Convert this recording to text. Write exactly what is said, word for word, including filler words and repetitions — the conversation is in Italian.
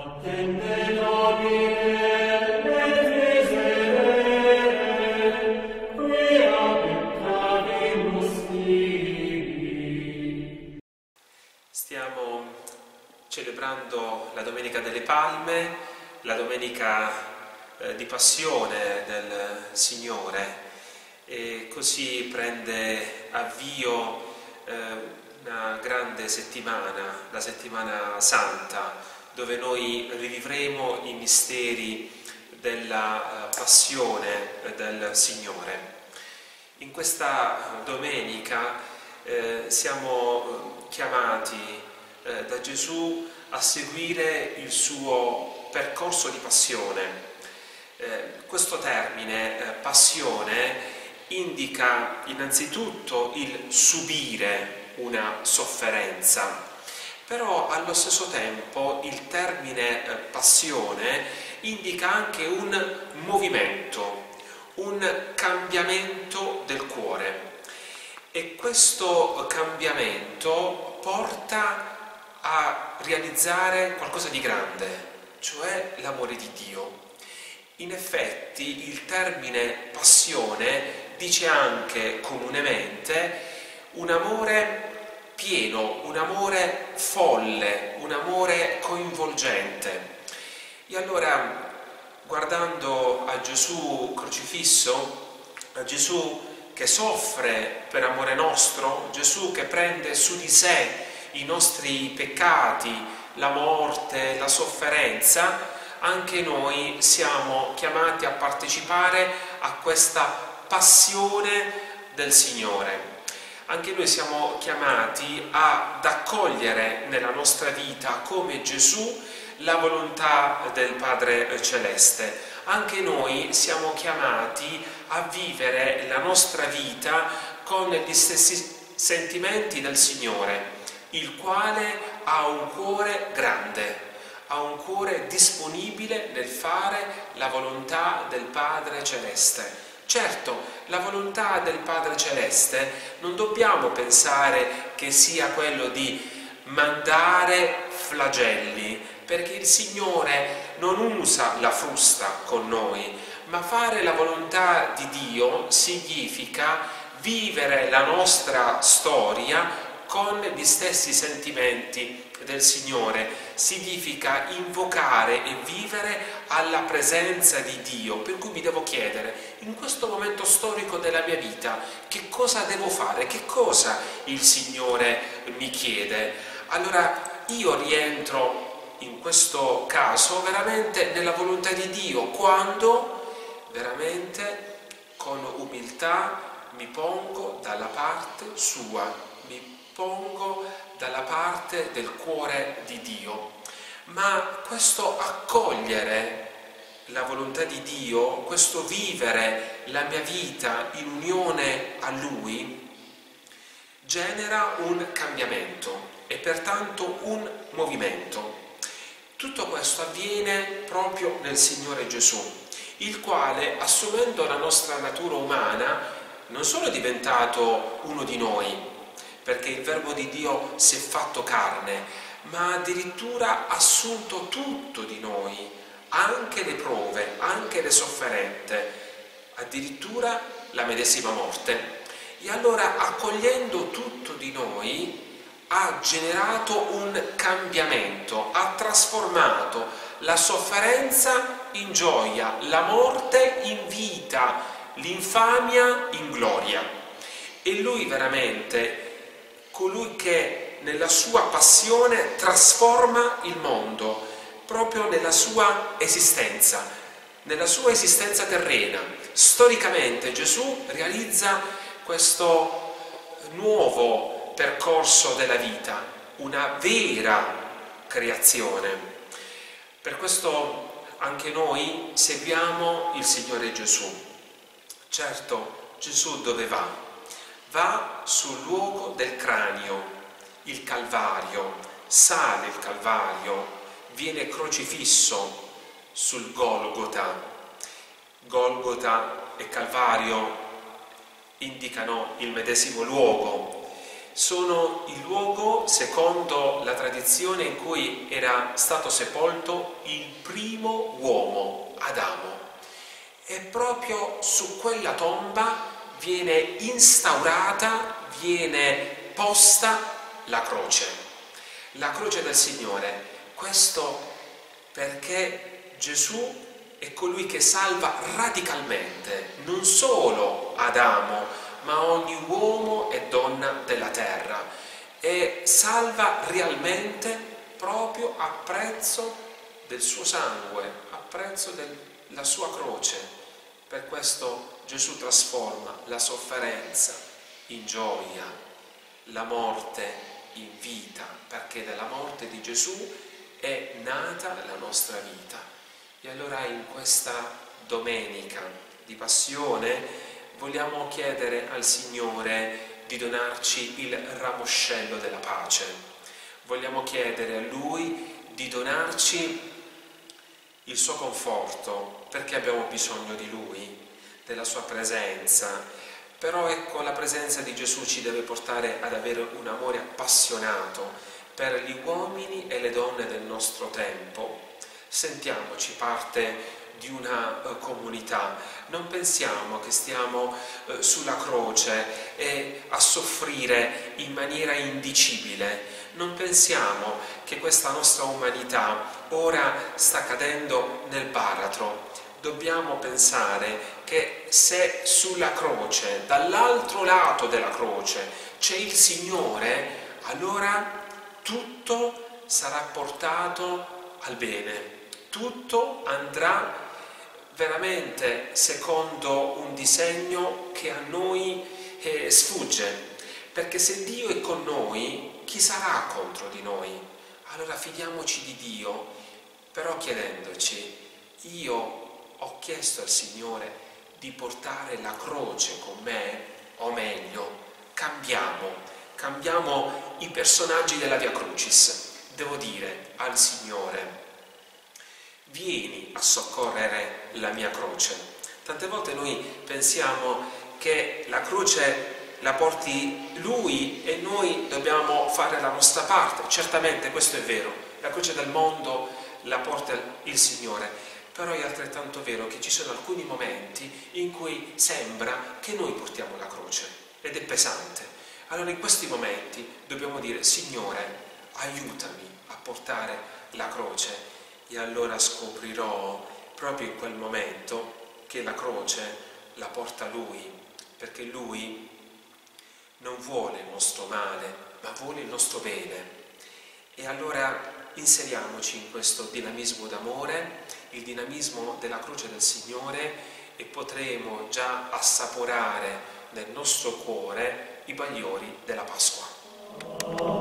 Stiamo celebrando la Domenica delle Palme, la Domenica eh, di Passione del Signore, e così prende avvio eh, una grande settimana, la Settimana Santa, dove noi rivivremo i misteri della eh, Passione del Signore. In questa domenica eh, siamo chiamati eh, da Gesù a seguire il suo percorso di passione. Eh, questo termine, eh, passione, indica innanzitutto il subire una sofferenza, però allo stesso tempo il termine eh, passione indica anche un movimento, un cambiamento del cuore, e questo cambiamento porta a realizzare qualcosa di grande, cioè l'amore di Dio. In effetti il termine passione dice anche comunemente un amore pieno, un amore folle, un amore coinvolgente. E allora, guardando a Gesù crocifisso, a Gesù che soffre per amore nostro, Gesù che prende su di sé i nostri peccati, la morte, la sofferenza, anche noi siamo chiamati a partecipare a questa passione del Signore. Anche noi siamo chiamati ad accogliere nella nostra vita, come Gesù, la volontà del Padre Celeste. Anche noi siamo chiamati a vivere la nostra vita con gli stessi sentimenti del Signore, il quale ha un cuore grande, ha un cuore disponibile nel fare la volontà del Padre Celeste. Certo, la volontà del Padre Celeste non dobbiamo pensare che sia quello di mandare flagelli, perché il Signore non usa la frusta con noi, ma fare la volontà di Dio significa vivere la nostra storia con gli stessi sentimenti del Signore, significa invocare e vivere alla presenza di Dio. Per cui mi devo chiedere, in questo momento storico della mia vita, che cosa devo fare? Che cosa il Signore mi chiede? Allora io rientro in questo caso veramente nella volontà di Dio, quando veramente con umiltà mi pongo dalla parte sua, mi pongo dalla parte del cuore di Dio. Ma questo accogliere la volontà di Dio, questo vivere la mia vita in unione a Lui, genera un cambiamento e pertanto un movimento. Tutto questo avviene proprio nel Signore Gesù, il quale, assumendo la nostra natura umana, non solo è diventato uno di noi, perché il Verbo di Dio si è fatto carne, ma addirittura ha assunto tutto di noi, anche le prove, anche le sofferenze, addirittura la medesima morte. E allora, accogliendo tutto di noi, ha generato un cambiamento, ha trasformato la sofferenza in gioia, la morte in vita, l'infamia in gloria. E Lui veramente, colui che nella sua passione trasforma il mondo, proprio nella sua esistenza, nella sua esistenza terrena. Storicamente Gesù realizza questo nuovo percorso della vita, una vera creazione. Per questo anche noi seguiamo il Signore Gesù. Certo, Gesù dove va? Va sul luogo del cranio, il Calvario, sale il Calvario, viene crocifisso sul Golgota. Golgota e Calvario indicano il medesimo luogo, sono il luogo, secondo la tradizione, in cui era stato sepolto il primo uomo, Adamo. E proprio su quella tomba viene instaurata, viene posta la croce, la croce del Signore. Questo perché Gesù è colui che salva radicalmente non solo Adamo, ma ogni uomo e donna della terra, e salva realmente proprio a prezzo del suo sangue, a prezzo della sua croce. Per questo Gesù trasforma la sofferenza in gioia, la morte in vita, perché dalla morte di Gesù è nata la nostra vita. E allora in questa domenica di Passione vogliamo chiedere al Signore di donarci il ramoscello della pace. Vogliamo chiedere a Lui di donarci il suo conforto, perché abbiamo bisogno di Lui, della sua presenza. Però ecco, la presenza di Gesù ci deve portare ad avere un amore appassionato per gli uomini e le donne del nostro tempo. Sentiamoci parte di una uh, comunità, non pensiamo che stiamo uh, sulla croce e a soffrire in maniera indicibile, non pensiamo che questa nostra umanità ora sta cadendo nel baratro. Dobbiamo pensare che se sulla croce, dall'altro lato della croce, c'è il Signore, allora tutto sarà portato al bene, tutto andrà veramente secondo un disegno che a noi eh, sfugge, perché se Dio è con noi, chi sarà contro di noi? Allora fidiamoci di Dio, però chiedendoci: io ho chiesto al Signore di portare la croce con me, o meglio, cambiamo, cambiamo i personaggi della Via Crucis. Devo dire al Signore: vieni a soccorrere la mia croce. Tante volte noi pensiamo che la croce la porti Lui e noi dobbiamo fare la nostra parte. Certamente questo è vero, la croce del mondo la porta il Signore, però è altrettanto vero che ci sono alcuni momenti in cui sembra che noi portiamo la croce ed è pesante. Allora in questi momenti dobbiamo dire: Signore, aiutami a portare la croce. E allora scoprirò proprio in quel momento che la croce la porta Lui, perché Lui non vuole il nostro male, ma vuole il nostro bene. E allora inseriamoci in questo dinamismo d'amore, il dinamismo della croce del Signore, e potremo già assaporare nel nostro cuore i bagliori della Pasqua.